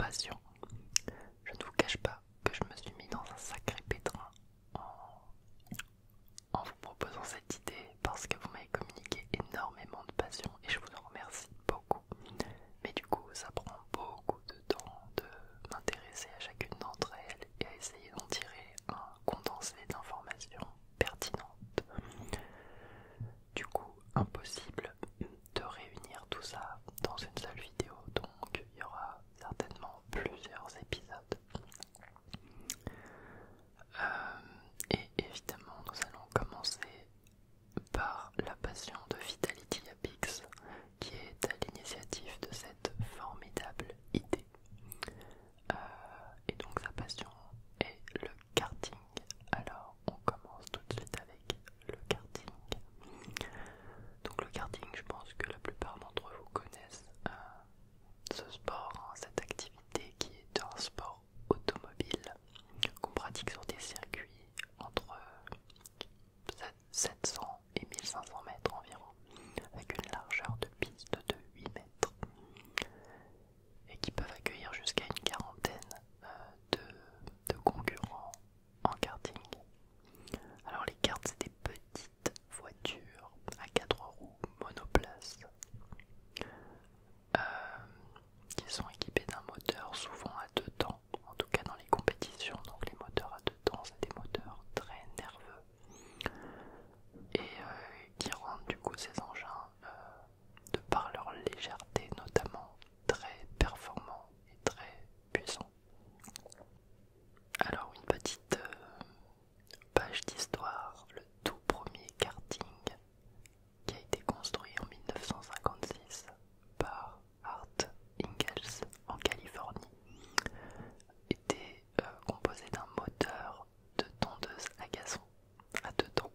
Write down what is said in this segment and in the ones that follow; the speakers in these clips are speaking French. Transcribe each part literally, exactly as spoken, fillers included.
passion. Je ne vous cache pas que je me suis mis dans un sacré pétrin en, en vous proposant cette idée parce que vous m'avez communiqué énormément de passion et je vous en remercie beaucoup. Mais du coup, ça prend beaucoup de temps de m'intéresser à chacune d'entre elles et à essayer d'en tirer un condensé d'informations pertinentes. Du coup, impossible de réunir tout ça dans une seule vidéo, donc il y aura certainement plusieurs épisodes. Euh, et évidemment, nous allons commencer par la passion de Vitality Apix, qui est à l'initiative de cette formidable idée. Euh, et donc sa passion est le karting. Alors on commence tout de suite avec le karting. Donc le karting, je pense que la plupart d'entre vous connaissent euh, ce sport, hein, cette activité qui est un sport automobile qu'on pratique sur des circuits entre sept cents et mille cinq cents mètres environ, avec une largeur de piste de huit mètres et qui peuvent accueillir jusqu'à une quarantaine euh, de, de concurrents en karting. Alors les karts, c'est des petites voitures à quatre roues monoplace euh, qui sont équipées d'un moteur souvent à deux temps, en tout cas dans les compétitions. Donc les moteurs à deux temps, c'est des moteurs très nerveux et euh, qui rendent du coup ces engins, euh, de par leur légèreté notamment, très performants et très puissants. Alors une petite euh, page d'histoire, le tout premier karting qui a été construit en mille neuf cent cinquante-six par Art Ingalls en Californie était euh, composé d'un moteur de tondeuse à gazon à deux temps.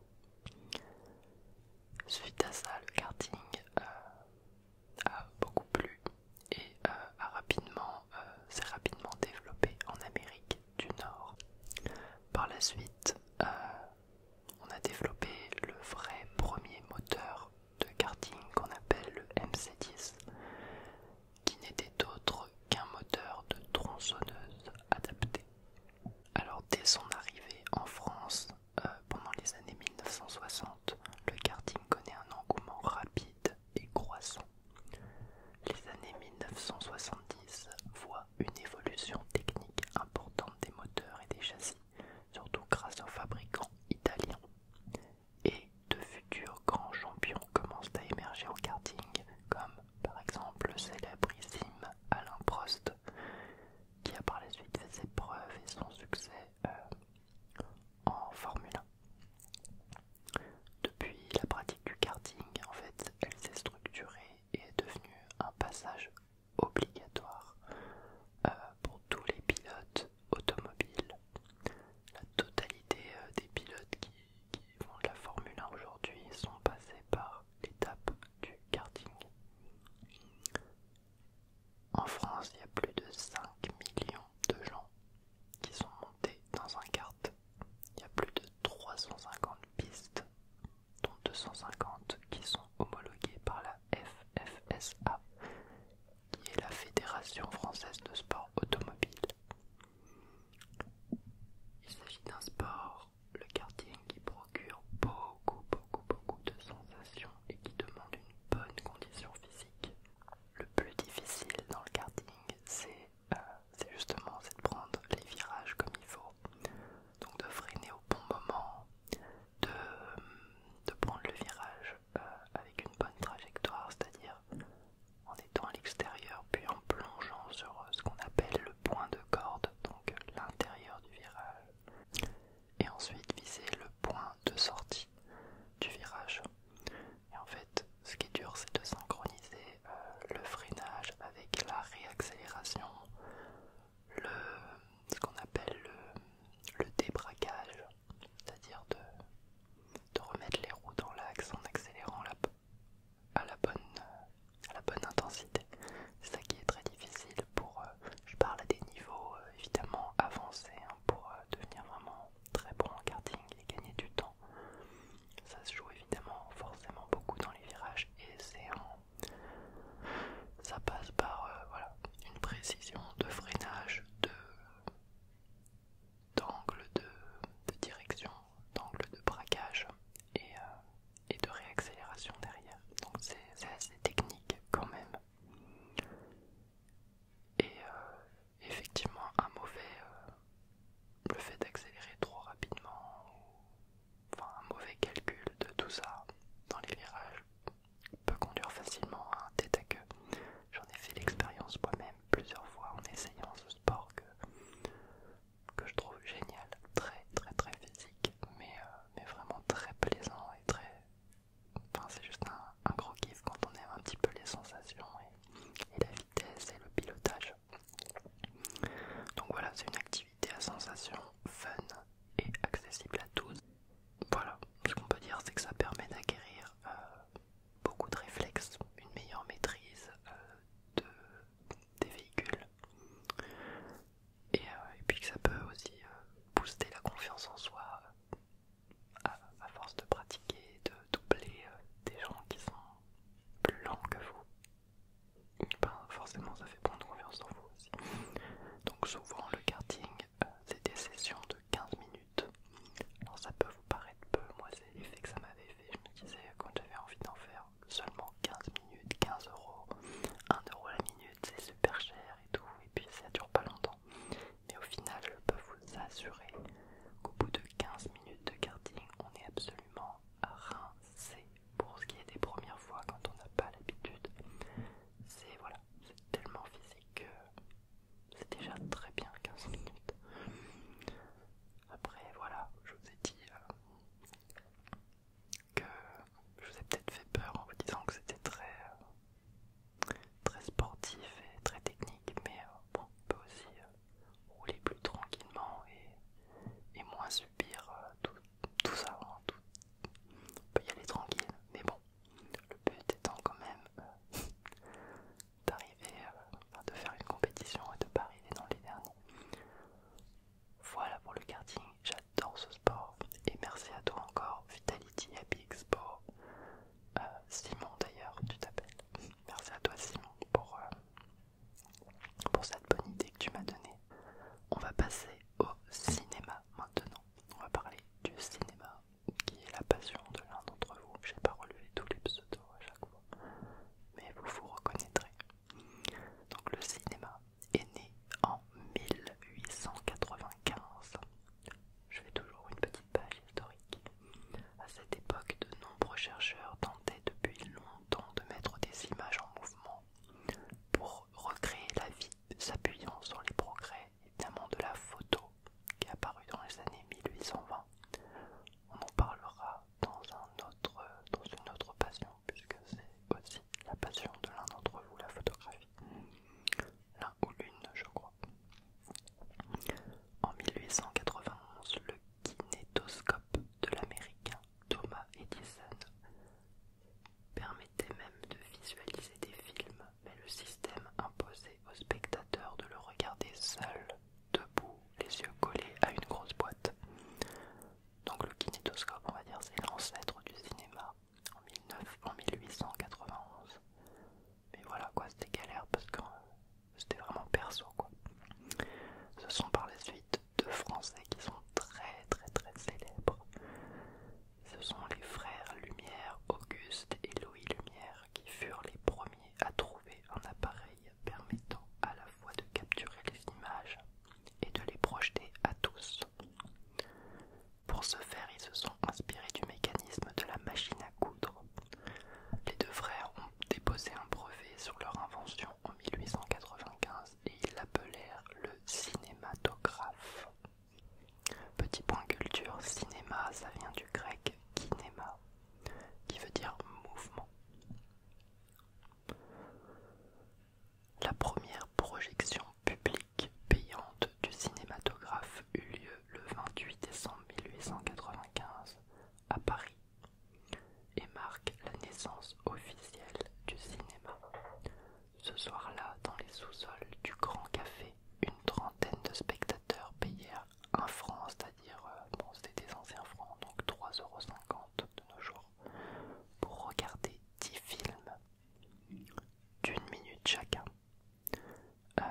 Suite à ça, le karting euh, a beaucoup plu et euh, a rapidement, euh, s'est rapidement développé en Amérique du Nord. Par la suite, euh, on a développé le vrai premier moteur de karting qu'on appelle le M C dix, qui n'était autre qu'un moteur de tronçonneuse adapté. Alors dès son arrivée en France, euh, pendant les années mille neuf cent soixante, le karting connaît un engouement rapide et croissant. Les années mille neuf cent soixante-dix voient une évolution technique importante des moteurs et des châssis, surtout grâce aux fabricants italiens. Et de futurs grands champions commencent à émerger au karting, comme par exemple le célébrissime Alain Prost, qui a par la suite fait ses preuves et son succès euh, en Formule un. Depuis, la pratique du karting, en fait, elle s'est structurée et est devenue un passage obligatoire euh, pour tous les pilotes automobiles. La totalité euh, des pilotes qui, qui font de la Formule un aujourd'hui sont passés par l'étape du karting. En France, il y a plus de cinq millions de gens qui sont montés dans un kart. Il y a plus de trois cent cinquante pistes, dont deux cent cinquante qui sont homologuées par la F F S A, qui est la Fédération française de sport automobile. Il s'agit d'un sport, le karting, qui procure beaucoup, beaucoup, beaucoup de sensations et qui demande une bonne condition physique. Le plus difficile dans le karting, c'est euh, c'est justement c'est de prendre les virages comme il faut, donc de freiner au bon moment, de, de prendre le virage euh, permettait même de visualiser des films, mais le système imposait au spectateur de le regarder seul, debout, les yeux collés à une grosse boîte. Donc le kinétoscope, on va dire, c'est l'ancêtre du cinéma en, mille huit cent quatre-vingt-onze. Mais voilà quoi, c'était galère parce que c'était vraiment perso quoi. Ce sont par la suite deux Français qui sont très très très célèbres. Ce sont les frères Lumière, Auguste et Louis Lumière, qui furent les premiers à trouver un appareil permettant à la fois de capturer les images et de les projeter à tous. Pour ce faire, ils se sont inspirés du mécanisme de la machine à coudre. Les deux frères ont déposé un brevet sur leur invention en mille huit cent quatre-vingt-quinze et ils l'appelèrent le cinématographe. Petit point culture, cinéma, ça vient du grec kinéma, qui veut dire mouvement. La première projection publique payante du cinématographe eut lieu le vingt-huit décembre mille huit cent quatre-vingt-quinze à Paris et marque la naissance officielle du cinéma. Ce soir-là, dans les sous-sols du Grand Café, une trentaine de spectateurs payèrent un franc, c'est-à-dire, euh, bon, c'était des anciens francs, donc trois euros cinquante de nos jours, pour regarder dix films d'une minute chacun. Euh,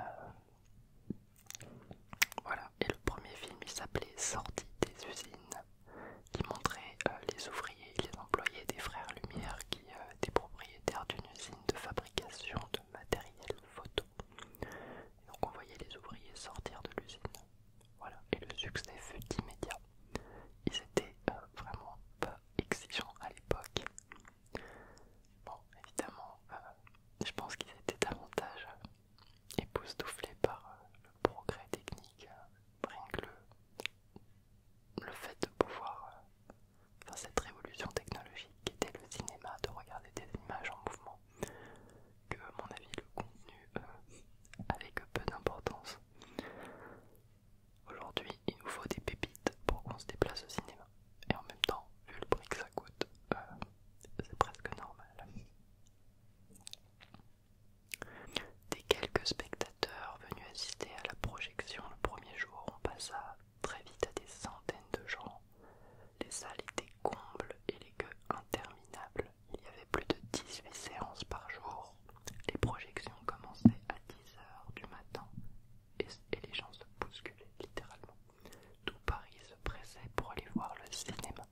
voilà, et le premier film il s'appelait Sortie des usines, qui montrait euh, les ouvriers et les employés des frères Lumière qui euh, étaient propriétaires d'une usine de fabrication de matériel photo. Et donc on voyait les ouvriers sortir de l'usine. Voilà, et le succès fut immédiat. Ils étaient euh, vraiment pas exigeants à l'époque. Bon, évidemment, euh, je pense qu'ils étaient davantage euh, époustouflés par euh, le progrès technique, euh, rien que le, le fait de pouvoir, euh, enfin cette révolution technologique qui était le cinéma, de regarder des images en mouvement, que à mon avis le contenu euh, avait que peu d'importance. Aujourd'hui, il nous faut des pépites pour qu'on se déplace au cinéma. Et en même temps, vu le prix que ça coûte, euh, c'est presque normal. Des quelques spectateurs venus assister à la projection le premier jour, on passa très vite à des centaines de gens. Les salles étaient combles et les queues interminables. Il y avait plus de dix-huit séances par jour. Les projections commençaient à dix heures du matin et, et les gens se bousculaient littéralement. Tout Paris se pressait pour aller voir le cinéma.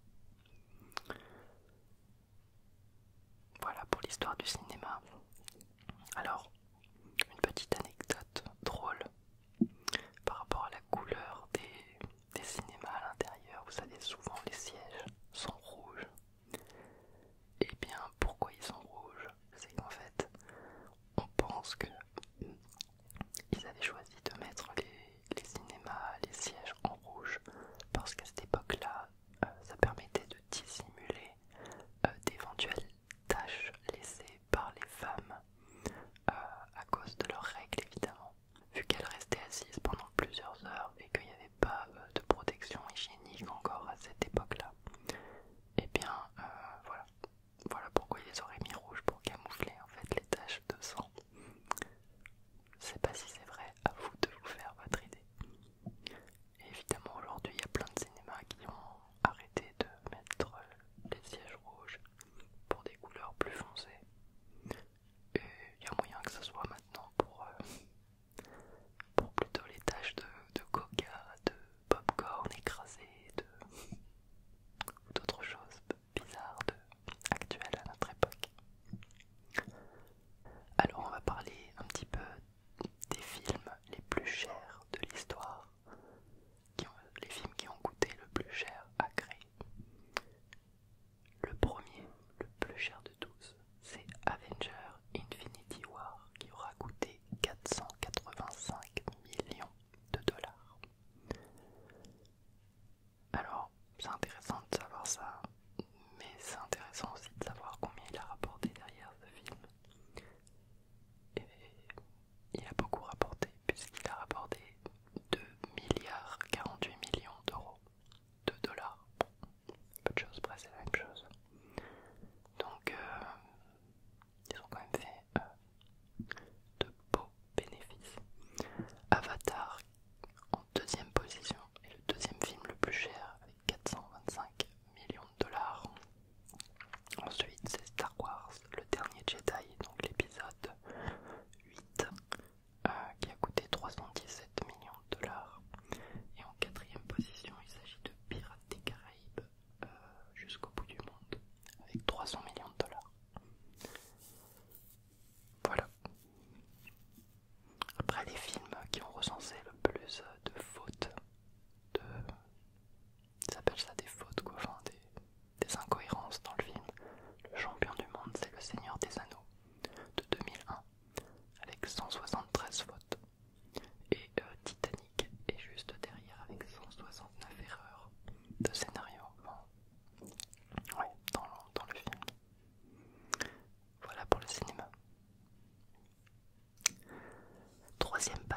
Voilà pour l'histoire du cinéma. Alors, une petite anecdote drôle par rapport à la couleur des, des cinémas à l'intérieur. Vous savez, souvent les sièges sont rouges. Et bien, pourquoi ils sont rouges? C'est qu'en fait, on pense que ils avaient choisi de mettre les, les cinémas, les sièges en rouge parce qu'à cette époque-là, euh, ça permettait de dissimuler euh, d'éventuelles taches laissées par les femmes euh,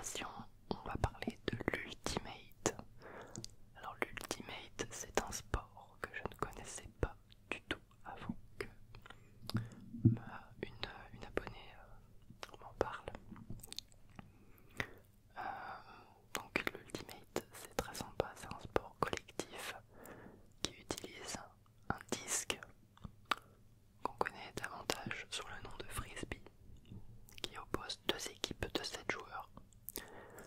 illustration, on va parler de l'Ultimate. Alors l'Ultimate, c'est un sport que je ne connaissais pas du tout avant que une, une abonnée euh, m'en parle. Euh, donc l'Ultimate, c'est très sympa, c'est un sport collectif qui utilise un disque qu'on connaît davantage sous le nom de frisbee, qui oppose deux équipes de sept joueurs.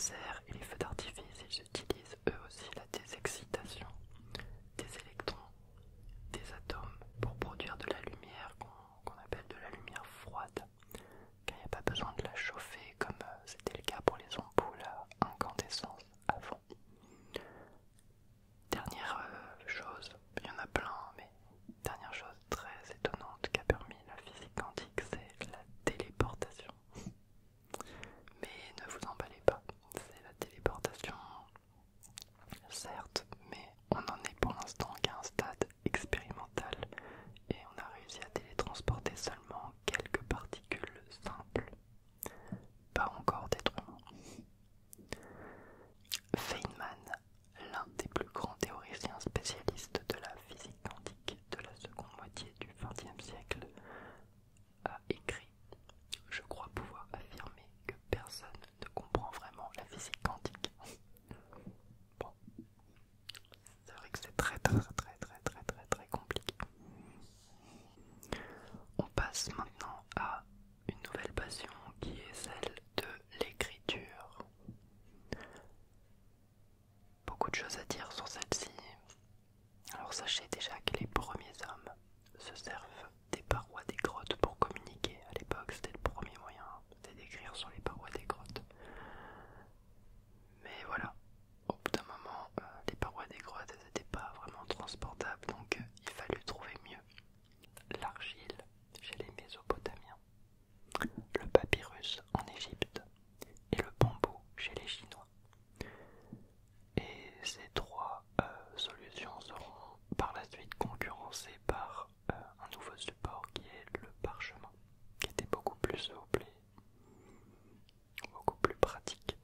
lasers et les feux d'artifice, ils utilisent eux aussi la désexcitation des électrons, des atomes, pour produire de la lumière qu'on qu'on appelle de la lumière froide, car il n'y a pas besoin de la chauffer comme euh, c'était le cas pour les ampoules à incandescence avant. Dernière euh, chose, il y en a plein, mais dernière chose très étonnante qu'a permis la physique quantique, c'est la téléportation. Mais ne vous emballez pas, c'est la téléportation, certes, mais on en est pour l'instant qu'à un stade expérimental et on a réussi à télétransporter seulement quelques particules simples, pas encore d'êtres humains. Feynman, l'un des plus grands théoriciens spécialistes de la physique quantique de la seconde moitié du vingtième siècle, a écrit: je crois pouvoir affirmer que personne ne comprend vraiment la physique quantique. Bon, c'est vrai que c'est très très très très très très très compliqué. On passe maintenant à une nouvelle passion qui est celle de l'écriture. Beaucoup de choses à dire sur celle-ci. Alors sachez déjà que les premiers hommes se servent des parois des grottes pour communiquer. À l'époque, c'était le premier moyen, c'était d'écrire sur les parois des grottes. Mais voilà, au bout d'un moment, euh, les parois des grottes n'étaient pas vraiment transportables, donc euh, il fallut trouver mieux. L'argile chez les Mésopotamiens, le papyrus en Égypte et le bambou chez les Chinois. Et ces trois euh, solutions seront par la suite concurrencées par euh, un nouveau support qui est le parchemin, qui était beaucoup plus souple et beaucoup plus pratique.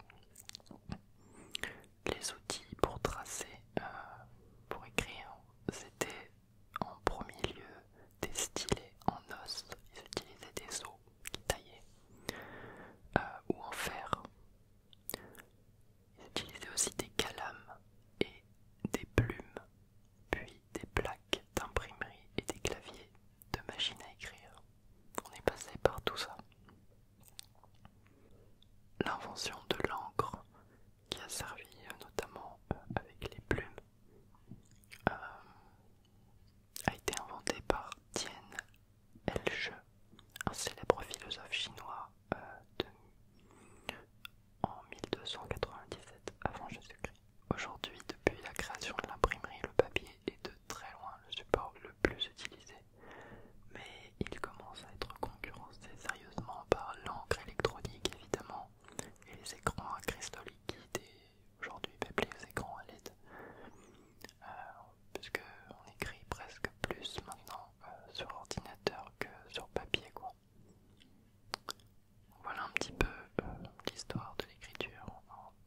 Les outils pour tracer, euh, pour écrire, c'était en premier lieu des stylets en os. Ils utilisaient des os qui taillaient, euh, ou en fer. Ils utilisaient aussi des calames et des plumes, puis des plaques d'imprimerie et des claviers de machines à écrire. On est passé par tout ça. L'invention de l'encre, qui a servi euh, notamment euh, avec les plumes, euh, a été inventée par Tien Elche, un célèbre philosophe chinois euh, de, en mille deux cent quatre-vingt-dix-sept avant Jésus-Christ. Aujourd'hui, depuis la création de l'imprimerie, le papier est de très loin le support le plus utilisé, mais il commence à être concurrencé sérieusement par l'encre électronique évidemment, et les écrans à cristaux liquides, et aujourd'hui même les écrans à L E D, euh, puisque on écrit presque plus maintenant euh, sur ordinateur que sur papier quoi. Voilà un petit peu euh, l'histoire de l'écriture en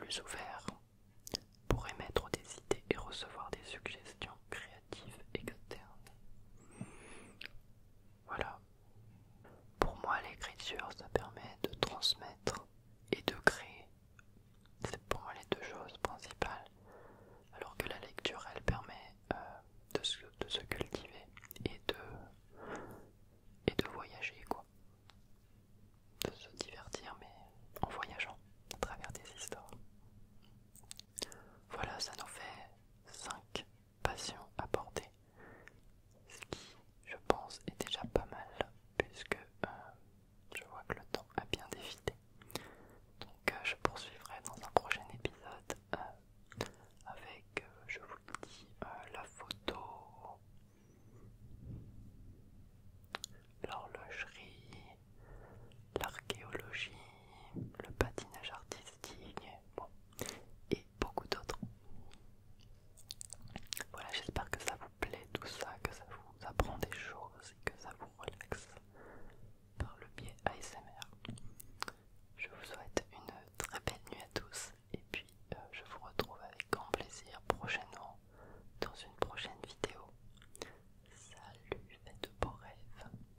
plus ouvert